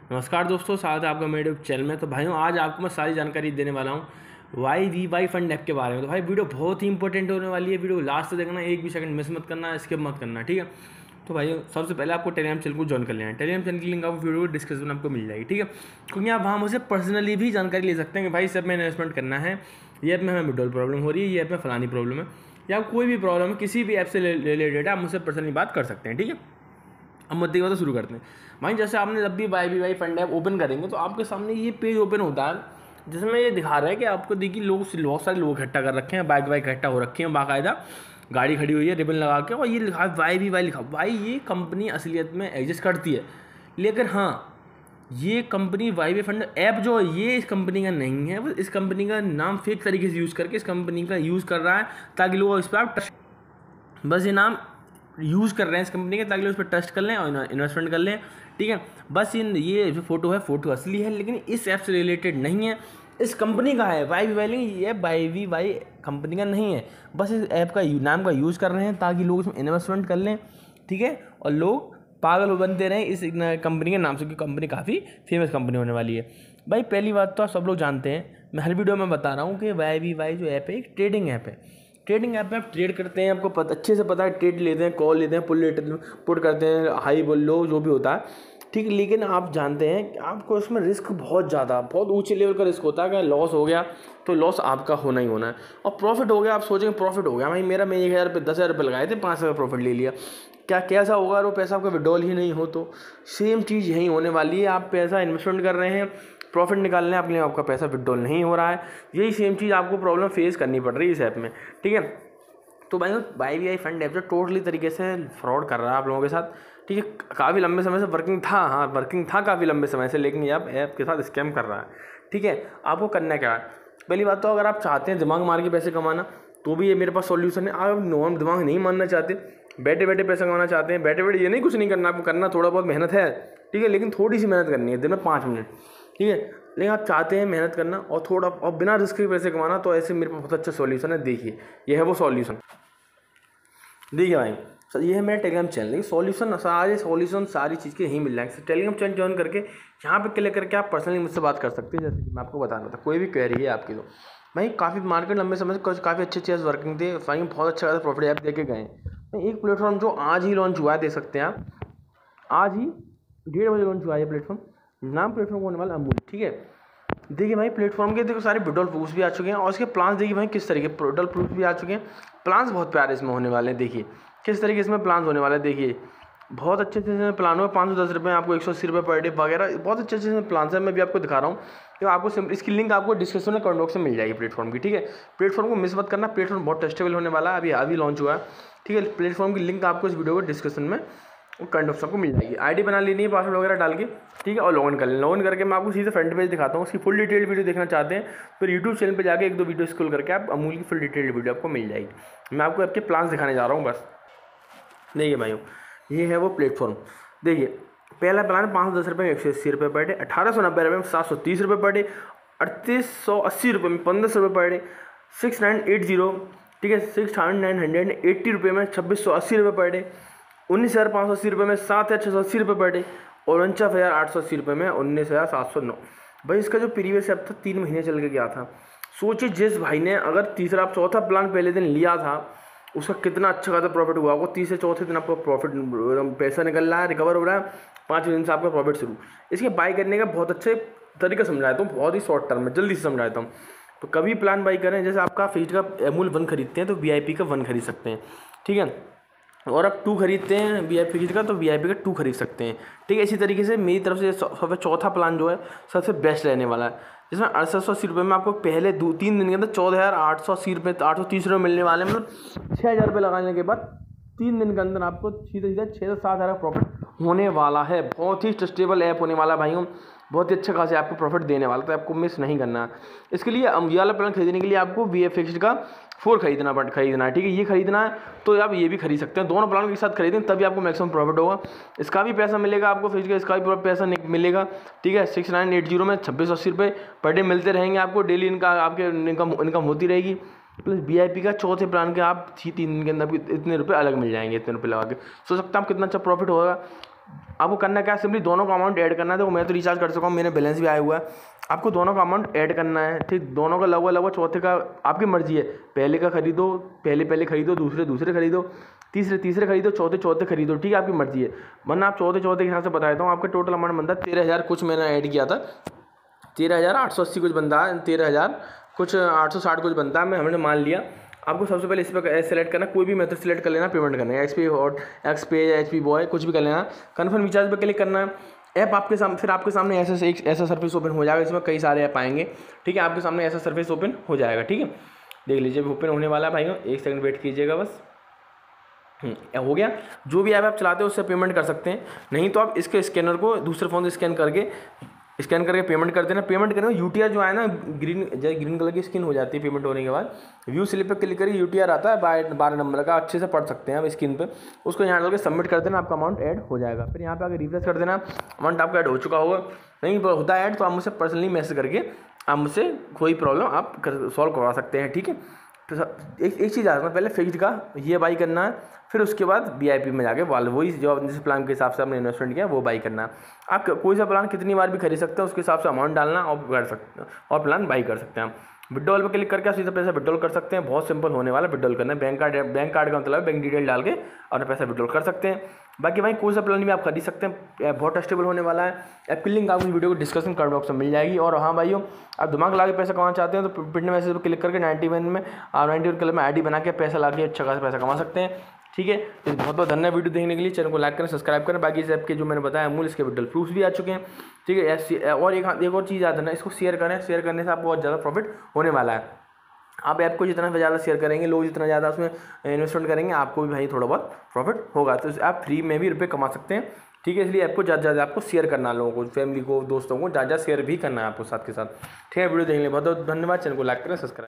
नमस्कार दोस्तों, स्वागत है आपका मेरे यूट्यूब चैनल में। तो भाइयों, आज आपको मैं सारी जानकारी देने वाला हूँ YVY फंड ऐप के बारे में। तो भाई वीडियो बहुत ही इंपॉर्टेंट होने वाली है, वीडियो लास्ट से देखना, एक भी सेकंड मिस मत करना, स्किप मत करना, ठीक है। तो भाई सबसे पहले आपको टेलीग्राम चैनल को ज्वाइन कर लेना है। टेलीग्राम चैनल की लिंक आपको वीडियो डिस्क्रिप्शन में आपको मिल जाएगी, ठीक है। क्योंकि आप वहाँ मुझसे पर्सनली भी जानकारी ले सकते हैं कि भाई सब में इन्वेस्टमेंट करना है, ये ऐप में हमें विड्रॉल प्रॉब्लम हो रही है, ये ऐप में फलानी प्रॉब्लम है, या कोई भी प्रॉब्लम है किसी भी ऐप से रिलेटेड आप मुझसे पर्सनली बात कर सकते हैं, ठीक है। अब मुद्दे की बात शुरू करते हैं। भाई जैसे आपने जब भी YVY फंड ऐप ओपन करेंगे तो आपके सामने ये पेज ओपन होता है जिसमें ये दिखा रहा है कि आपको देखिए बहुत सारे लोग इकट्ठा कर रखे हैं, बाइक इकट्ठा हो रखे हैं, बाकायदा गाड़ी खड़ी हुई है रिबन लगा के, और ये लिखा है YVY लिखा। भाई ये कंपनी असलियत में एग्जिस्ट करती है, लेकिन हाँ, ये कंपनी YVY फंड ऐप जो है ये इस कंपनी का नहीं है। इस कंपनी का नाम फेक तरीके से यूज़ करके इस कंपनी का यूज़ कर रहा है ताकि लोग इस पर आप बस ये नाम यूज़ कर रहे हैं इस कंपनी के ताकि लोग उस पर ट्रस्ट कर लें और इन्वेस्टमेंट कर लें, ठीक है। बस ये जो फोटो है फोटो असली है, लेकिन इस ऐप से रिलेटेड नहीं है, इस कंपनी का है YVY, लेकिन ये YVY कंपनी का नहीं है। बस इस ऐप का नाम का यूज़ कर रहे हैं ताकि लोग इसमें इन्वेस्टमेंट कर लें, ठीक है, और लोग पागल बनते रहें इस कंपनी के नाम से, क्योंकि कंपनी काफ़ी फेमस कंपनी होने वाली है। भाई पहली बात तो आप सब लोग जानते हैं, मैं हर वीडियो में बता रहा हूँ कि YVY जो ऐप है एक ट्रेडिंग ऐप है। ट्रेडिंग ऐप में आप ट्रेड करते हैं, आपको अच्छे से पता है, ट्रेड लेते हैं, कॉल लेते हैं, पुट करते हैं, हाई बोल लो जो भी होता है, ठीक। लेकिन आप जानते हैं कि आपको इसमें रिस्क बहुत ऊंचे लेवल का रिस्क होता है। अगर लॉस हो गया तो लॉस आपका होना ही होना है, और प्रॉफिट हो गया आप सोचेंगे प्रॉफिट हो गया भाई मेरा, मैं 1000 रुपये 10,000 रुपये लगाए थे, 5,000 प्रॉफिट ले लिया, क्या कैसा होगा? वो पैसा आपका विड्रॉल ही नहीं हो। तो सेम चीज़ यही होने वाली है। आप पैसा इन्वेस्टमेंट कर रहे हैं, प्रॉफिट निकालने आपके लिए, आपका पैसा विड्रॉल नहीं हो रहा है, यही सेम चीज़ आपको प्रॉब्लम फेस करनी पड़ रही है इस ऐप में, ठीक है। तो भाई YVY फंड ऐप जो टोटली तरीके से फ्रॉड कर रहा है आप लोगों के साथ, ठीक है। काफ़ी लंबे समय से वर्किंग था काफ़ी लंबे समय से, लेकिन ये अब ऐप के साथ स्कैम कर रहा है, ठीक है। आपको करना क्या है? पहली बात तो अगर आप चाहते हैं दिमाग मार के पैसे कमाना, तो भी ये मेरे पास सॉल्यूशन है। आप दिमाग नहीं मारना चाहते, बैठे बैठे पैसा कमाना चाहते हैं, बैठे बैठे ये नहीं, कुछ नहीं करना आपको, करना थोड़ा बहुत मेहनत है, ठीक है, लेकिन थोड़ी सी मेहनत करनी है, दिन में 5 मिनट, ठीक है। लेकिन आप चाहते हैं मेहनत करना और थोड़ा और बिना रिस्क के पैसे कमाना, तो ऐसे मेरे पास बहुत अच्छा सॉल्यूशन है। देखिए ये है वो सॉल्यूशन, देखिए भाई सर, ये है मेरा टेलीग्राम चैनल। लेकिन सारी चीज़ के यहीं मिल जाएंगे। टेलीग्राम चैनल ज्वाइन करके यहाँ पे क्लिक करके आप पर्सनली मुझसे बात कर सकते हैं। जैसे कि मैं आपको बता रहा था, कोई भी क्वेरी है आपकी, तो भाई काफ़ी मार्केट लंबे समय से काफ़ी अच्छे अच्छे वर्किंग थे, भाई बहुत अच्छा खासा प्रॉफिट ऐप देके गए। एक प्लेटफॉर्म जो आज ही लॉन्च हुआ है, देख सकते हैं आप, आज ही 1:30 बजे लॉन्च हुआ है प्लेटफॉर्म। नाम प्लेटफॉर्म होने वाला अमूल, ठीक है। देखिए भाई प्लेटफॉर्म के देखो सारे विड्रॉल प्रूफ्स भी आ चुके हैं, और इसके प्लान्स देखिए भाई किस तरीके विड्रॉल प्रूफ भी आ चुके हैं। प्लान्स बहुत प्यारे इसमें होने वाले हैं, देखिए किस तरीके इसमें प्लान्स होने वाले हैं। देखिए बहुत अच्छे अच्छे प्लान हो, 510 रुपये आपको 180 रुपये पर डे वगैरह, बहुत अच्छे अच्छे प्लान है। मैं भी आपको दिखा रहा हूँ, तो आपको इसकी लिंक आपको डिस्क्रिप्शन में कमेंट बॉक्स में मिल जाएगी प्लेटफॉर्म की, ठीक है। प्लेटफॉर्म को मिस मत करना, प्लेटफॉर्म बहुत ट्रस्टेबल होने वाला है, अभी लॉन्च हुआ है, ठीक है। प्लेटफॉर्म की लिंक आपको इस वीडियो को डिस्क्रिप्शन में कमेंट बॉक्स को मिल जाएगी। आईडी बना लेनी है पासवर्ड वगैरह डाल के, ठीक है, और लॉगिन कर लें। लॉगिन करके मैं आपको सीधे फ्रंट पेज दिखाता हूँ। उसकी फुल डिटेल वीडियो देखना चाहते हैं तो यूट्यूब चैनल पे जाके 1-2 वीडियो स्क्रॉल करके आप अमूल की फुल डिटेल वीडियो आपको मिल जाएगी। मैं आपको आपके प्लान्स दिखाने जा रहा हूँ बस। देखिए भाइयों, ये है वो प्लेटफॉर्म। देखिए पहला प्लान है 510 रुपये में 180 रुपये पर डे, 1890 रुपये में 730 रुपये पर डे, 3880 रुपये में 1500 रुपये पर डे, 6980, ठीक है, 6980 रुपये में 2680 रुपये पर डे, 19,580 रुपये में 7,680 रुपये पर डे, और 49,880 रुपये में 19,709। भाई इसका जो प्रीवियस ऐप था 3 महीने चल के गया था। सोचिए जिस भाई ने अगर चौथा प्लान पहले दिन लिया था, उसका कितना अच्छा खासा प्रॉफिट हुआ होगा। 3 से चौथे दिन आपका प्रॉफिट पैसा निकल रहा है, रिकवर हो रहा है, 5 दिन से आपका प्रॉफिट शुरू। इसके बाई करने का बहुत अच्छे तरीका समझाता हूँ, बहुत ही शॉर्ट टर्म में जल्दी से समझाता हूँ। तो कभी प्लान बाई करें, जैसे आपका फिक्स्ड का अमूल 1 खरीदते हैं तो VIP का 1 खरीद सकते हैं, ठीक है, और आप 2 खरीदते हैं VIP फिक्स्ड का तो VIP का 2 खरीद सकते हैं, ठीक है। इसी तरीके से मेरी तरफ से सबसे चौथा प्लान जो है सबसे बेस्ट रहने वाला है, जिसमें 6880 रुपये में आपको पहले 3 दिन के अंदर 14,880 रुपये 830 रुपये मिलने वाले हैं। मतलब 6,000 रुपये लगाने के बाद 3 दिन के अंदर आपको सीधा 6 से 7 हज़ार का प्रॉफिट होने वाला है। बहुत ही ट्रस्टेबल ऐप होने वाला भाइयों, बहुत ही अच्छा खासा आपको प्रॉफिट देने वाला, तो आपको मिस नहीं करना है। इसके लिए ये वाला प्लान खरीदने के लिए आपको VIP फिक्स्ड का 4 खरीदना है, ठीक है। ये खरीदना है तो आप ये भी खरीद सकते हैं, दोनों प्लान के साथ खरीदें तभी आपको मैक्सिमम प्रॉफिट होगा। इसका भी पैसा मिलेगा आपको फिक्स्ड का, इसका भी पैसा मिलेगा, ठीक है। 6980 में 2680 रुपये पर डे मिलते रहेंगे आपको, डेली इनका आपके इनकम होती रहेगी। प्लस VIP का चौथे प्लान के आप 3 दिन के अंदर इतने रुपये अलग मिल जाएंगे, इतने रुपये लगा के। सोच सकते हैं आप कितना अच्छा प्रॉफिट होगा। आपको करना क्या है, सिंपली दोनों का अमाउंट ऐड करना है। देखो मैं तो रिचार्ज कर चुका हूँ, मेरे बैलेंस भी आया हुआ है। आपको दोनों का अमाउंट ऐड करना है, ठीक। दोनों का लगभग चौथे का आपकी मर्जी है, पहले का खरीदो, पहले खरीदो, दूसरे खरीदो, तीसरे खरीदो, चौथे खरीदो, ठीक है, आपकी मर्जी है। वरना आप चौथे के हिसाब से बता देता हूँ। आपका टोटल अमाउंट बनता है 13,000 कुछ, मैंने ऐड किया था 13,880 कुछ बनता है, 13,000 कुछ 860 कुछ बनता है, हमने मान लिया। आपको सबसे पहले इस पर सेलेक्ट करना, कोई भी मेथड सेलेक्ट कर लेना, पेमेंट करना है, एक्सपे HP बॉय कुछ भी कर लेना, कन्फर्म रिचार्ज पर क्लिक करना है। ऐप आपके सामने, फिर आपके सामने ऐसा सर्विस ओपन हो जाएगा, इसमें कई सारे ऐप आएंगे, ठीक है। आपके सामने ऐसा सर्विस ओपन हो जाएगा, ठीक है। देख लीजिए ओपन होने वाला है भाइयों, 1 सेकंड वेट कीजिएगा बस। हो गया। जो भी ऐप आप चलाते हो उससे पेमेंट कर सकते हैं, नहीं तो आप इसके स्कैनर को दूसरे फ़ोन से स्कैन करके पेमेंट कर देना। पेमेंट करने में UTR जो है ना, ग्रीन कलर की स्क्रीन हो जाती है पेमेंट होने के बाद। व्यू स्लिप पे क्लिक करिए, UTR आता है 12 नंबर का, अच्छे से पढ़ सकते हैं आप स्क्रीन पे। उसको यहाँ डाल के सबमिट कर देना, आपका अमाउंट ऐड हो जाएगा। फिर यहाँ पे आगे रिफ्रेश कर देना, अमाउंट आपका ऐड हो चुका होगा। नहीं होता है ऐड तो आप मुझसे पर्सनली मैसेज करके आप मुझसे कोई प्रॉब्लम आप सॉल्व करवा सकते हैं, ठीक है। तो एक चीज़ आता है, पहले फिक्स्ड का ये बाई करना है, फिर उसके बाद VIP में जाके वही जो आपने जिस प्लान के हिसाब से आपने इन्वेस्टमेंट किया वो बाई करना है। आप कोई सा प्लान कितनी बार भी खरीद सकते हैं, उसके हिसाब से अमाउंट डालना और कर सकते हैं और प्लान बाई कर सकते हैं। विड्रॉल पर क्लिक करके आप सीधा पैसा विड्रॉल कर सकते हैं, बहुत सिंपल होने वाला। विड्रॉल करना है, बैंक कार्ड का मतलब बैंक डिटेल डाल के और पैसा विड्रॉल कर सकते हैं। बाकी भाई कोई सा प्लान भी आप खरीद सकते हैं, बहुत ट्रस्टेबल होने वाला है। ऐप की लिंक आपको वीडियो को डिस्कशन कमेंट बॉक्स में मिल जाएगी। और हाँ भाइयों, आप दिमाग लगा के पैसा कमाना चाहते हैं तो पिन मैसेज पर क्लिक करके 91 कलर में ID बना के पैसा ला के अच्छा खासा पैसा कमा सकते हैं, ठीक है। तो बहुत बहुत धन्यवाद वीडियो देखने के लिए। चैनल को लाइक करें, सब्सक्राइब करें। बाकी इस ऐप के जो मैंने बताया अमूल, इसके विड्रॉल प्रूफ्स भी आ चुके हैं, ठीक है। और एक और चीज़ याद रखना, इसको शेयर करें, शेयर करने से आपको बहुत ज़्यादा प्रॉफिट होने वाला है। आप ऐप को जितना ज़्यादा शेयर करेंगे, लोग जितना ज़्यादा उसमें इन्वेस्टमेंट करेंगे, आपको भी भाई थोड़ा बहुत प्रॉफिट होगा। तो आप फ्री में भी रुपये कमा सकते हैं, ठीक है। इसलिए ऐप को ज़्यादा आपको शेयर करना है, लोगों को, फैमिली को, दोस्तों को ज़्यादा शेयर भी करना है आपको साथ के साथ, ठीक है। वीडियो देखने के लिए बहुत बहुत धन्यवाद। चैनल को लाइक करें, सब्सक्राइब